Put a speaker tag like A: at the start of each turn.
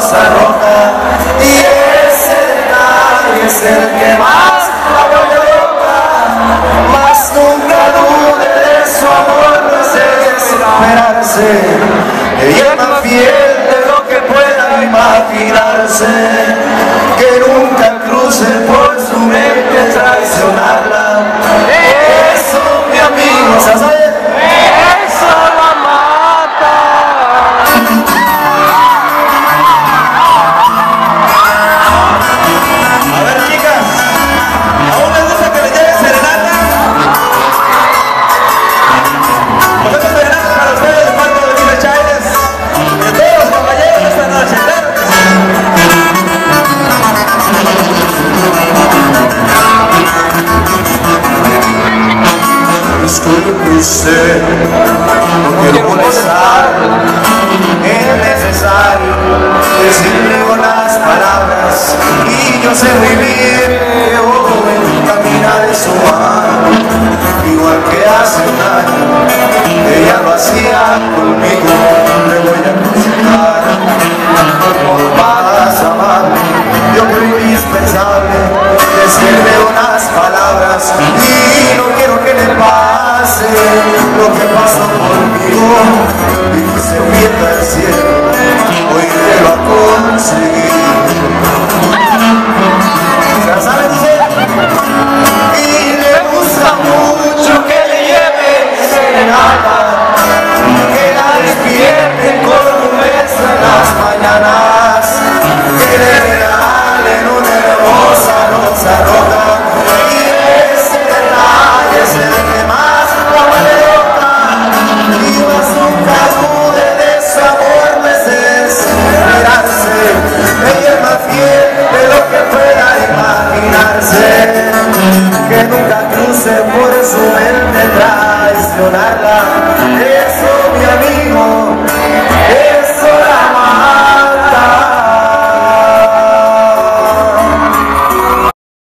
A: hermosa roja, y ese detalle es el que más la vuelve loca. Mas nunca dude de su amor, no es desesperarse. Ella es más fiel de lo que pueda imaginarse, que nunca cruce por su mente traicionarla. Eso, mi amigo, ¿sabes? Eso la mata. A ver, chicas, ¿aún les gusta que les lleve serenata? Ponemos serenata para ustedes de parte de Miguel Chávez y de todos los compañeros de esta noche, claro que sí. Disculpe usted, no quiero molestar, es necesario decirle unas palabras, y yo sé muy bien que joven camina de su mano, igual que hace un año, ella lo hacía conmigo, le voy a aconsejar, no vas a amarme, yo creo indispensable decirle unas palabras, y no quiero que le pase lo que pasó conmigo, y que se pierda el cielo, hoy te lo ha conseguido. ¿Ya saben usted? Y le gusta mucho que le lleven serenata, que la despierten con un beso en las mañanas, que le regalen una hermosa rosa roja, y ese detalle es el que más la vuelve loca. Y más nunca dude de su amor, no es desesperarse. Ella es más fiel de lo que pueda imaginarse, que nunca cruce por su mente traicionarla.